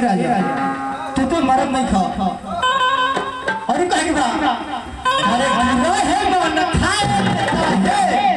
राजा तू तो मरद नहीं खा और कहे बा अरे घनो है मन खाए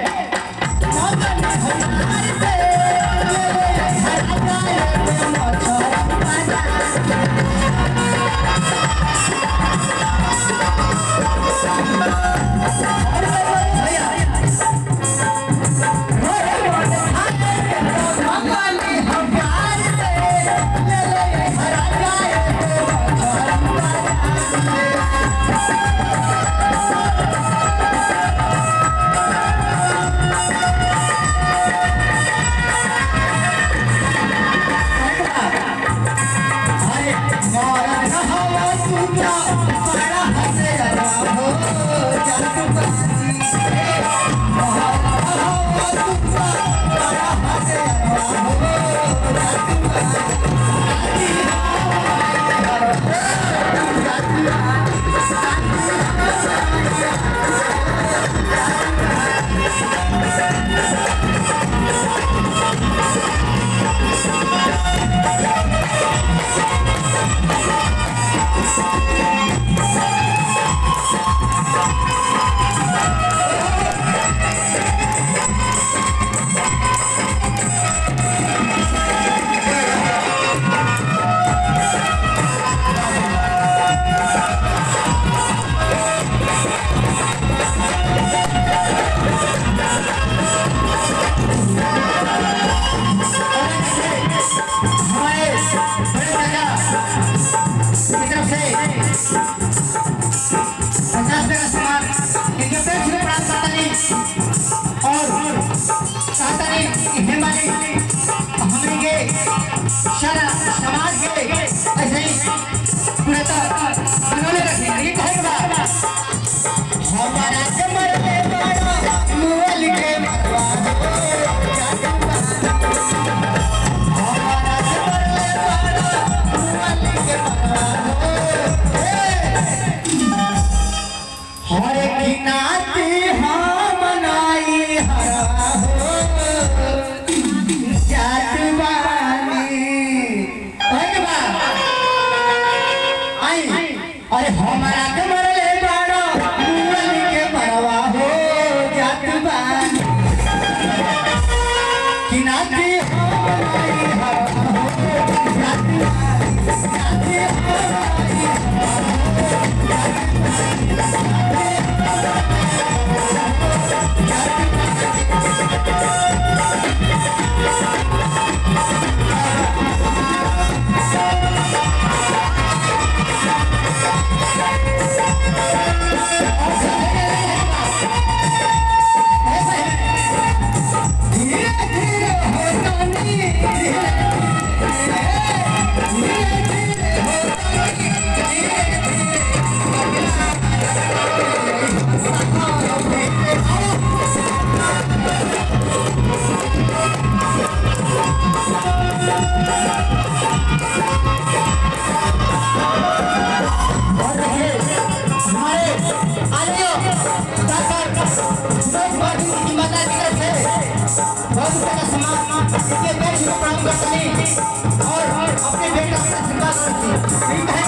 सारा समाज के ऐसे ही पूरा बनौले रखे ये कहेगा हमारा कमर में बड़ा मुअल के मरवा हमारा कमर में बड़ा मुअल के मरवा हर एक नाती हम मनाई हरा हो अरे हमारा कमर ले बाड़ा मुअल के मरवा हो जात बानी कि नाती हमारी हवा हो जात बानी नाती हमारी हवा हो जात और अपने बेटा का आशीर्वाद करती है।